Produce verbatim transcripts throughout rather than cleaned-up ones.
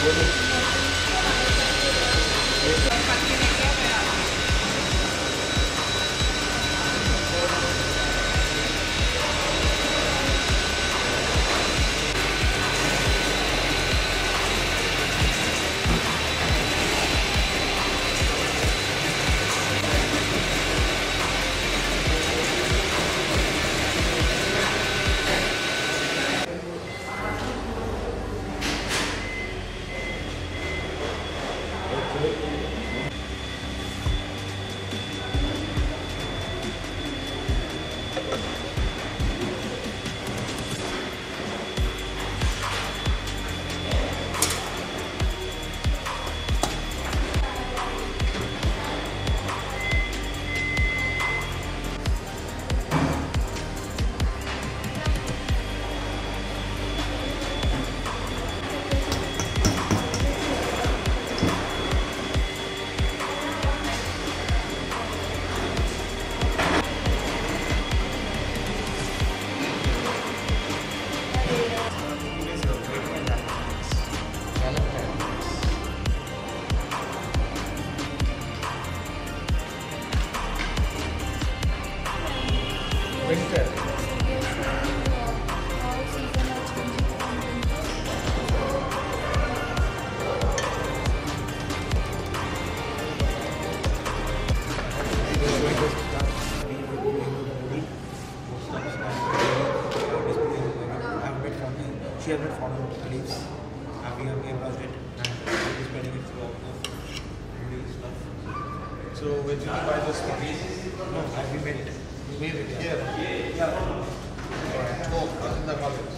She has not found the leaves. Uh, we have we have lost it and we are spreading it through all the stuff. So where did you buy this one? No, I we made it. You made it here? Yeah. Oh, not in the college.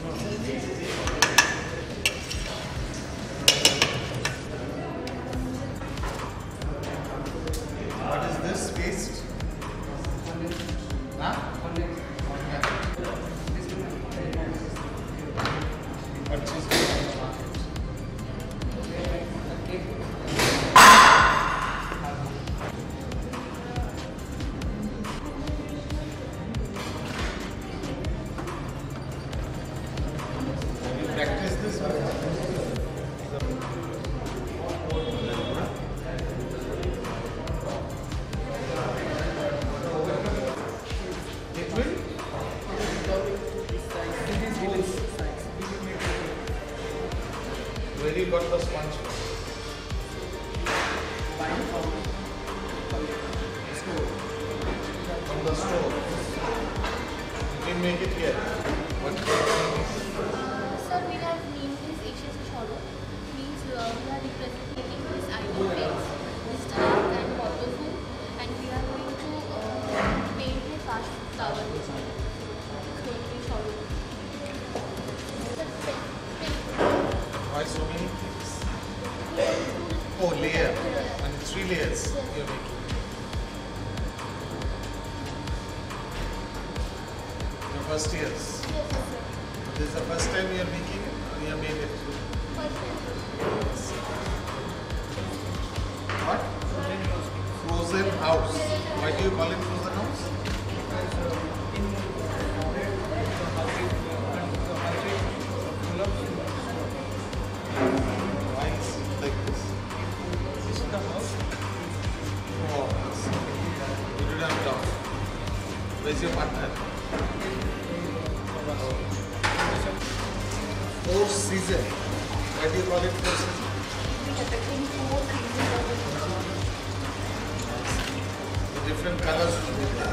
What is this paste? Huh? Purchase from the market. Have you practiced this one? It will? Where you got the sponge? From the store. You can make it here. What Sir, we have named this Asian Shallow. Means uh, we are representing this idol face, this dark and waterful, and we are going to uh, paint this fast flower. It's going to be shallow. Why so many things? Oh, layer. And three layers you're making. Your first years. Yes, yes, sir. This is the first time you are making it? Or you have made it? First time. What? Frozen house. Why do you call it frozen house? Why is it like this? This is the house. Oh, you did not talk. Where's your partner? Four season. Why do you call it four season? We are depicting four seasons of the The different colors will be there.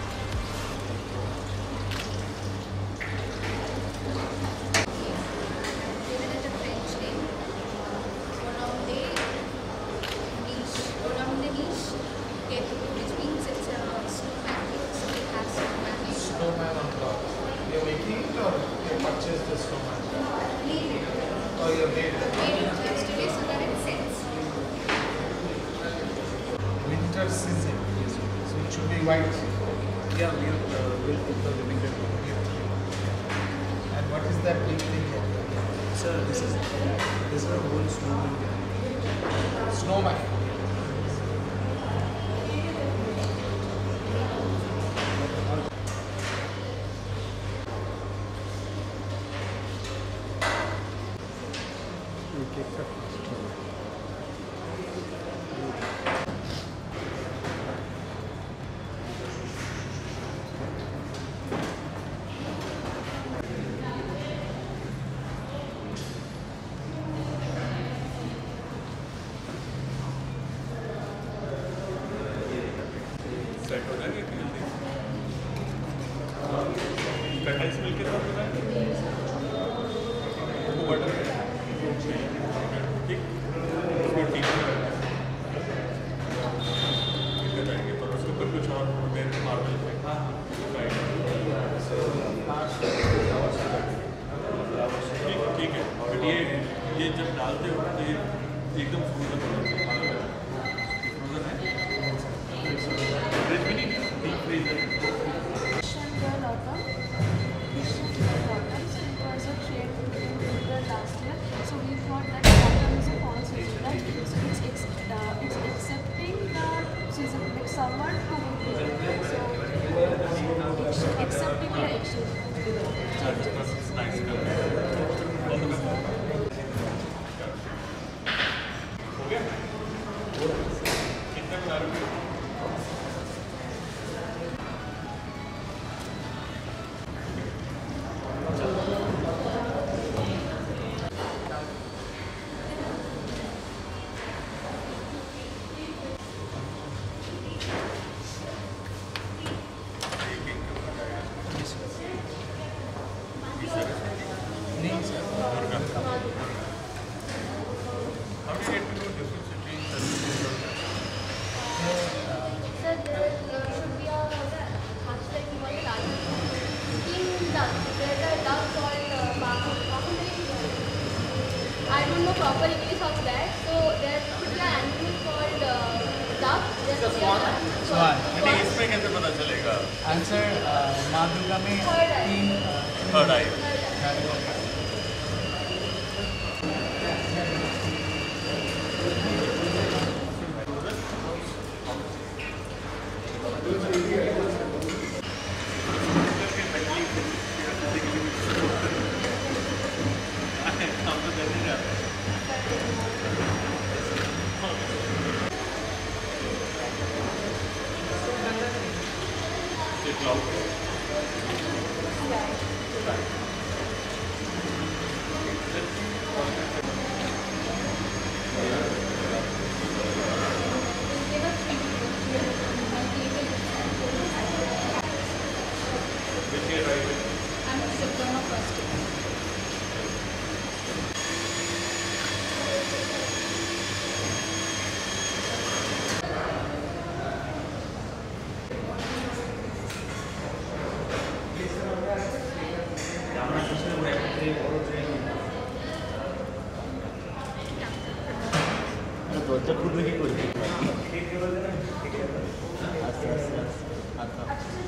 Given it a French name, around the niche, around the niche, get, which means it's a snowman. So it has snowman. Snowman on top. You are making it or you purchased the snowman? Or you have made it? Made it yesterday so that it sets. Winter season. So it should be white. Yeah, we will uh, we'll put the living room here. And what is that big thing here? Sir, this is this is a whole snowman here. Snowman. एक एक का set हो जाएगा कि जल्दी कटाइस मिल के साथ बनाए वो बटर ठीक उसको ठीक कर जाएंगे पर उसके ऊपर कुछ और देर मार्बल ठीक ठीक है बट ये ये जब डालते हो तो ये एकदम फ्रोजन हो जाता है फ्रोजन है फ्रिज भी नहीं deep freezer last year, so we thought that cotton is a false season, right? So it's ex uh, it's accepting the season, like summer to winter, so it's accepting the exchange. That's nice. हो गया? कितना बना रहे हो? How do you get to know difference between the two? Sir, there uh, should be a hatch like you want to steam duck. There's a duck called uh, Baku. I don't know proper English of that. So there should be an animal called uh, duck. There should be a duck. Swan. नहीं इसमें कैसे पता चलेगा? Answer माँ दुर्गा में Third eye. तीन Third eye. Third eye. দরজা খুলবে কি করে আস্তে আস্তে আস্তে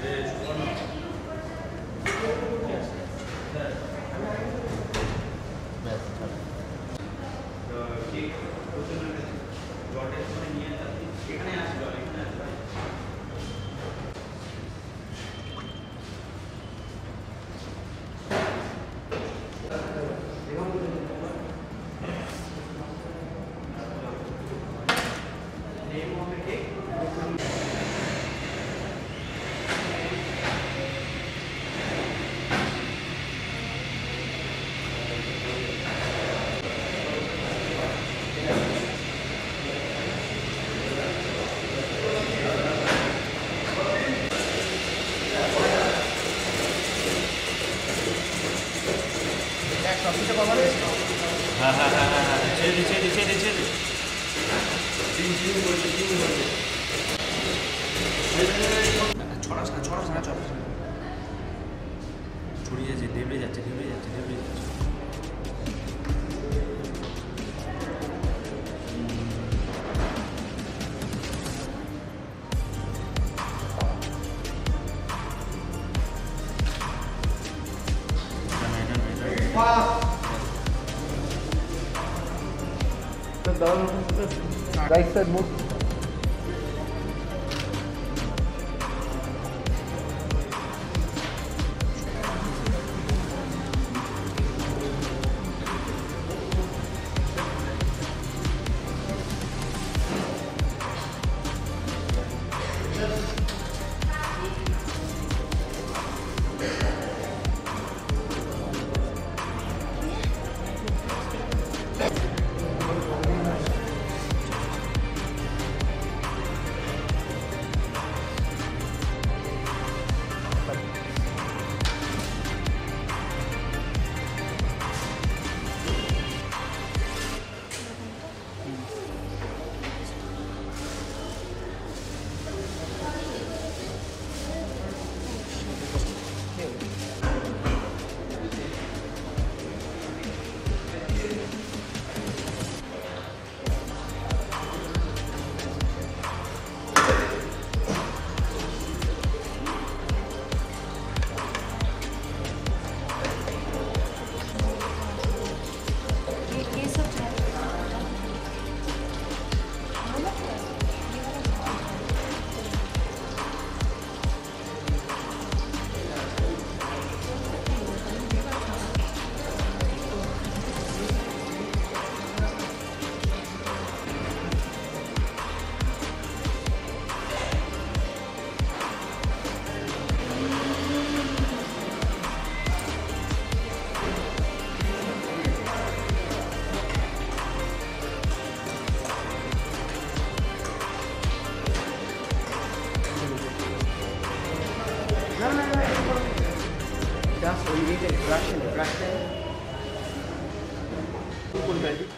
হ্যাঁ হ্যাঁ হ্যাঁ হ্যাঁ ছেড়ে দে ছেড়ে দে ছেড়ে দে ছেড়ে দে ছড়াস না ছড়াস না ছড়াস ছড়িয়ে যাচ্ছে দেবড়ে যাচ্ছে দেবড়ে যাচ্ছে দেবড়ে যাচ্ছে Right side move. না না না জাস্ট ওই এইটাই ব্রাশ ব্রাশ কোন ব্র্যান্ড